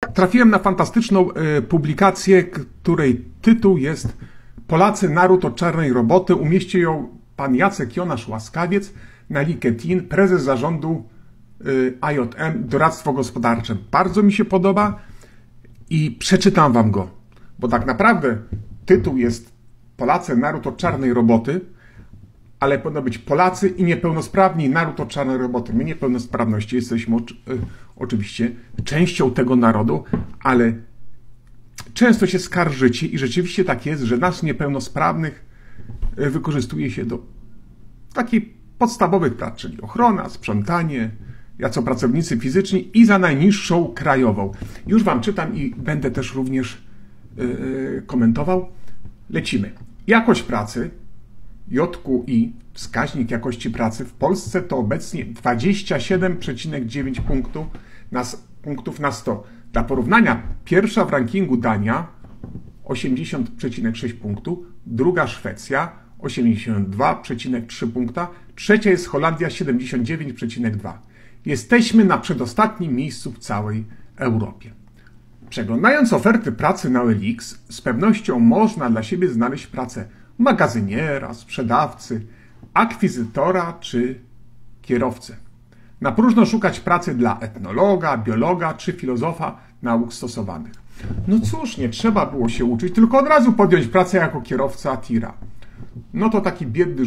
Trafiłem na fantastyczną publikację, której tytuł jest Polacy, naród od czarnej roboty. Umieścił ją pan Jacek Jonasz Łaskawiec na LinkedIn, prezes zarządu IJM Doradztwo Gospodarcze. Bardzo mi się podoba i przeczytam wam go, bo tak naprawdę tytuł jest Polacy, naród od czarnej roboty, ale powinno być Polacy i niepełnosprawni naród od czarnej roboty. My niepełnosprawności jesteśmy oczywiście częścią tego narodu, ale często się skarżycie i rzeczywiście tak jest, że nas niepełnosprawnych wykorzystuje się do takich podstawowych prac, czyli ochrona, sprzątanie, jako pracownicy fizyczni i za najniższą krajową. Już wam czytam i będę też również komentował. Lecimy. Jakość pracy, JQI, wskaźnik jakości pracy w Polsce to obecnie 27,9 punktów na 100. Dla porównania pierwsza w rankingu Dania 80,6 punktów, druga Szwecja 82,3 punkta, trzecia jest Holandia 79,2. Jesteśmy na przedostatnim miejscu w całej Europie. Przeglądając oferty pracy na OLX, z pewnością można dla siebie znaleźć pracę magazyniera, sprzedawcy, akwizytora czy kierowcy. Na próżno szukać pracy dla etnologa, biologa czy filozofa nauk stosowanych. No cóż, nie trzeba było się uczyć, tylko od razu podjąć pracę jako kierowca tira. No to taki biedny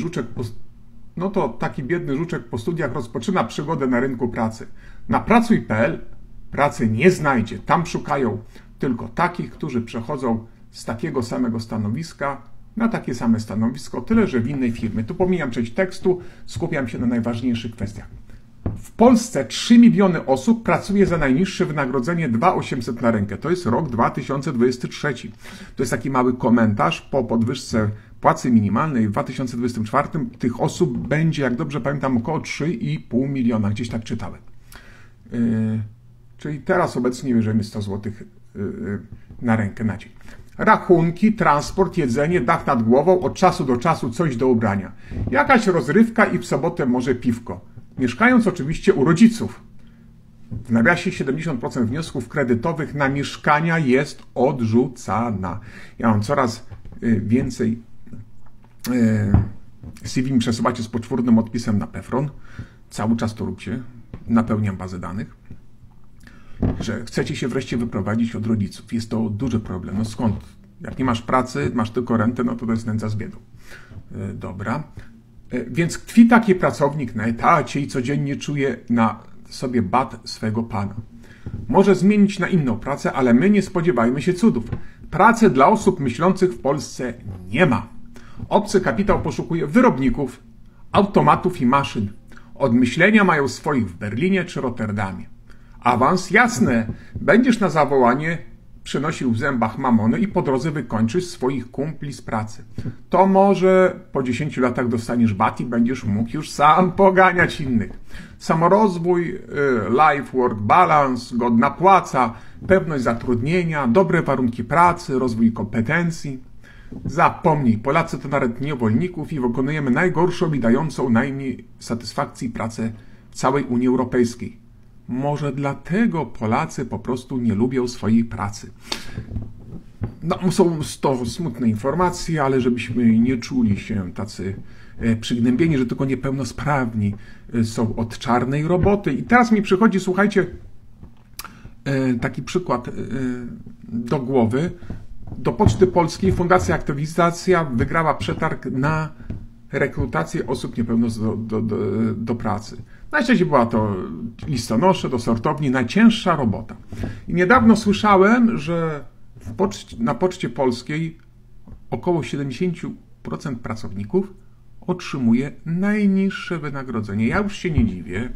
żuczek po studiach rozpoczyna przygodę na rynku pracy. Na pracuj.pl pracy nie znajdzie. Tam szukają tylko takich, którzy przechodzą z takiego samego stanowiska na takie same stanowisko, tyle że w innej firmie. Tu pomijam część tekstu, skupiam się na najważniejszych kwestiach. W Polsce 3 miliony osób pracuje za najniższe wynagrodzenie 2,800 na rękę. To jest rok 2023. To jest taki mały komentarz po podwyżce płacy minimalnej w 2024. Tych osób będzie, jak dobrze pamiętam, około 3,5 miliona. Gdzieś tak czytałem. Czyli teraz obecnie bierzemy 100 zł na rękę na dzień. Rachunki, transport, jedzenie, dach nad głową, od czasu do czasu coś do ubrania. Jakaś rozrywka i w sobotę może piwko. Mieszkając oczywiście u rodziców. W nawiasie 70% wniosków kredytowych na mieszkania jest odrzucana. Ja mam coraz więcej CV mi przesuwacie z poczwórnym odpisem na PEFRON. Cały czas to róbcie. Napełniam bazę danych. Że chcecie się wreszcie wyprowadzić od rodziców. Jest to duży problem. No skąd? Jak nie masz pracy, masz tylko rentę, no to jest nędza z biedą. Dobra. Więc tkwi taki pracownik na etacie i codziennie czuje na sobie bat swego pana. Może zmienić na inną pracę, ale my nie spodziewajmy się cudów. Pracy dla osób myślących w Polsce nie ma. Obcy kapitał poszukuje wyrobników, automatów i maszyn. Od myślenia mają swoich w Berlinie czy Rotterdamie. Awans jasne, będziesz na zawołanie przynosił w zębach mamony i po drodze wykończysz swoich kumpli z pracy. To może po 10 latach dostaniesz bat i będziesz mógł już sam poganiać innych. Samorozwój, life-work balance, godna płaca, pewność zatrudnienia, dobre warunki pracy, rozwój kompetencji. Zapomnij, Polacy to naród niewolników i wykonujemy najgorszą i dającą najmniej satysfakcji pracę w całej Unii Europejskiej. Może dlatego Polacy po prostu nie lubią swojej pracy. No, są to smutne informacje, ale żebyśmy nie czuli się tacy przygnębieni, że tylko niepełnosprawni są od czarnej roboty. I teraz mi przychodzi, słuchajcie, taki przykład do głowy. Do Poczty Polskiej Fundacja Aktywizacja wygrała przetarg na rekrutację osób niepełnosprawnych do pracy. Najczęściej była to listonosze, do sortowni, najcięższa robota. I niedawno słyszałem, że na Poczcie Polskiej około 70% pracowników otrzymuje najniższe wynagrodzenie. Ja już się nie dziwię,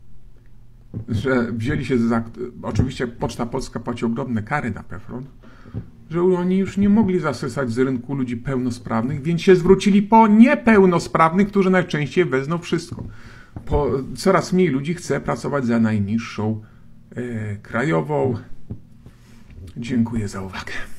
że wzięli się oczywiście Poczta Polska płaci ogromne kary na PEFRON, że oni już nie mogli zasysać z rynku ludzi pełnosprawnych, więc się zwrócili po niepełnosprawnych, którzy najczęściej wezmą wszystko. Coraz mniej ludzi chce pracować za najniższą krajową. Dziękuję za uwagę.